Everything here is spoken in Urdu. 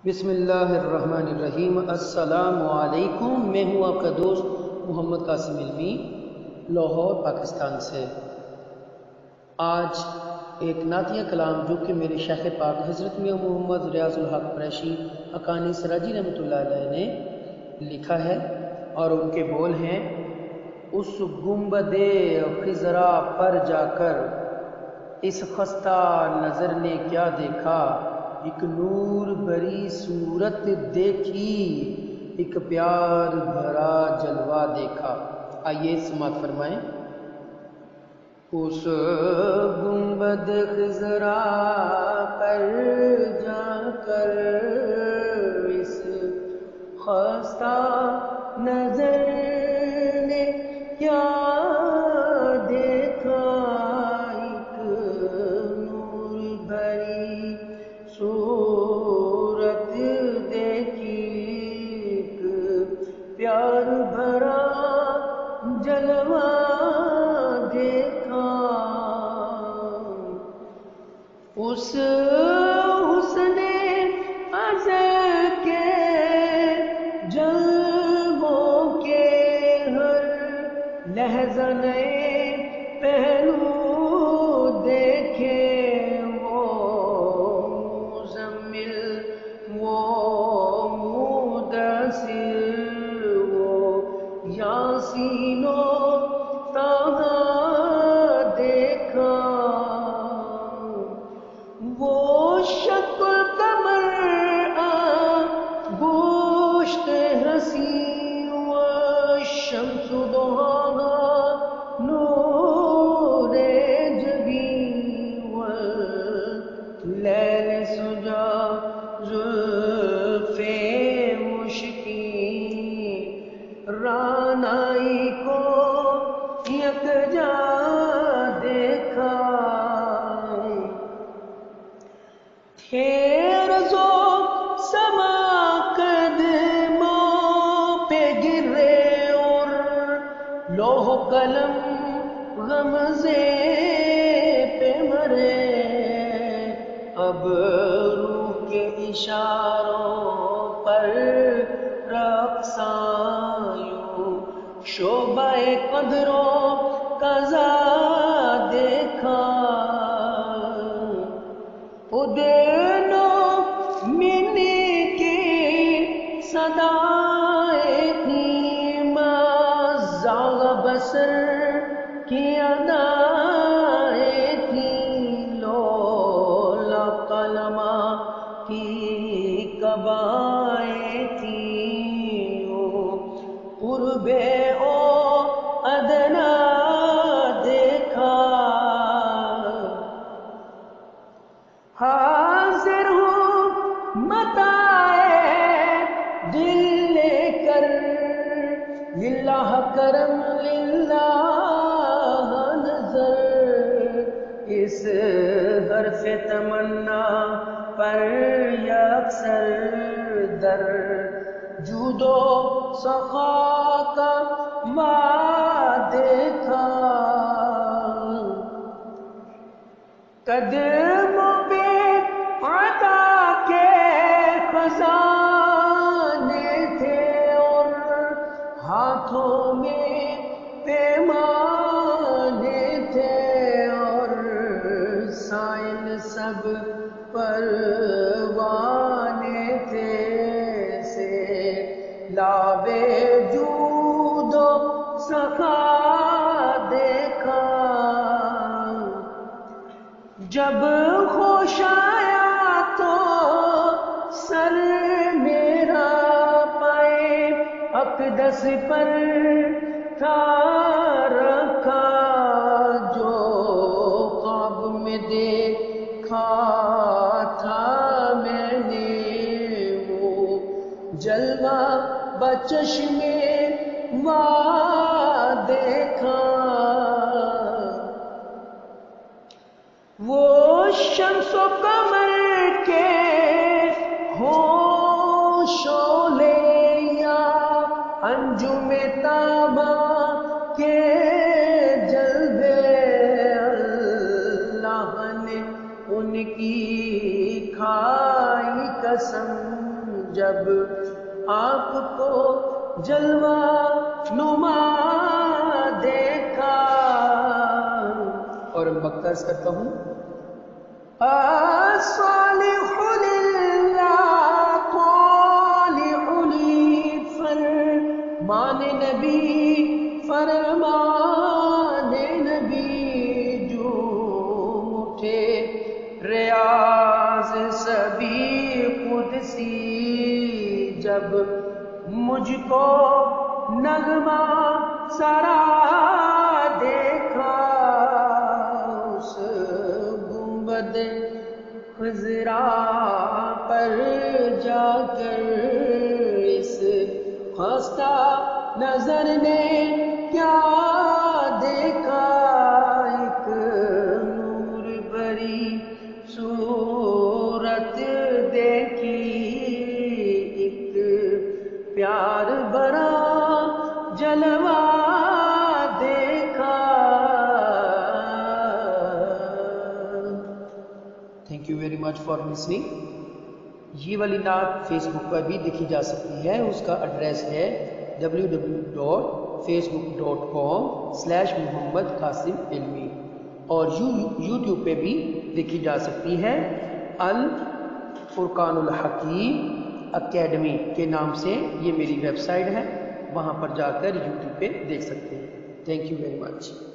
بسم اللہ الرحمن الرحیم۔ السلام علیکم، میں ہوں آپ کا دوست محمد قاسم علمی، لاہور پاکستان سے۔ آج ایک نعتیہ کلام جو کہ میرے شیخ پاک حضرت میاں محمد ریاض الحق قریشی حقانی سراجی رحمۃ اللہ علیہ نے لکھا ہے، اور ان کے بول ہیں: اس گنبد خزرا پر جا کر اس خستہ نظر نے کیا دیکھا، ایک نور بری صورت دیکھی، ایک پیار بھرا جلوہ دیکھا۔ آئیے سماعت فرمائیں۔ اس گنبد خزرا پر جا کر اس خستہ نظر نے کیا دیکھا، ایک نور بھری صورت دیکھی، ایک پیار بھرا جلوہ دیکھا۔ اس حسن ازل کے جلووں کے ہر لحظہ نئے پہلو دیکھے، وہ مزمل، وہ مدثر، وہ یاسین و طٰہٰ دیکھا۔ وہ شکل قمر گوشت حسین و شمس ضحیٰ نور جبین و لیل سجا زلف مشکین، رعنائی کو یکجا دیکھا۔ رز و سما قدموں پہ گرے اور لوح و قلم غمزے پہ مرے، اب روح کے اشاروں پر رقصاں یوں شعبہ قدر و قضا دیکھا۔ ادین و منی کی صدائیں تھیں، ما زاغ بصر کی ادائیں تھیں، لولا قلما کی قبائیں تھیں، قرب او ادنا دیکھا۔ حاضر ہوں متاع دل لے کر، للہ کرم للہ نظر، اس حرف تمنا پر یکسر در جود و سخا کا ما دیکھا۔ قدموں پہ عطا کے خزانے تھے، اور ہاتھوں میں پیمانے تھے، اور سائل سب پروانے تھے، سے لابے جود و سخا دیکھا۔ جب ہوش آیا تو سر میرا پائے اقدس پر تھا رکھا، جو خواب میں دیکھا تھا میں نے، وہ جلوہ بچشم وا دیکھا۔ وہ شمس و قمر کے ہوں شعلے یا انجم تابہ کے جلوے، اللہ نے ان کی کھائی قسم جب آپ کو جلوہ نما دیکھا. اور مقطع کرتا ہوں. الصالح للہ طالع لی فرمان نبی فرمان نبی جھوم اٹھے ریاض سبی قدسی جب مجھ کو نغمہ سرا دیکھا. اس گنبد خضرا پر جا کر اس خستہ نظر نے کیا دیکھا. ایک نور بری صورت دیکھی, ایک پیار برا جلوہ دیکھا. Thank you very much for listening. یہ والی نعت فیس بک پر بھی دیکھی جا سکتی ہے. اس کا ایڈریس ہے www.facebook.com/Muhammad Qasim Ilmi, اور یوٹیوب پہ بھی دیکھی جا سکتی ہے. الفرقان الحکیم اکیڈمی کے نام سے یہ میری ویب سائٹ ہے, وہاں پر جا کر یوٹیوب پہ دیکھ سکتے ہیں. Thank you very much.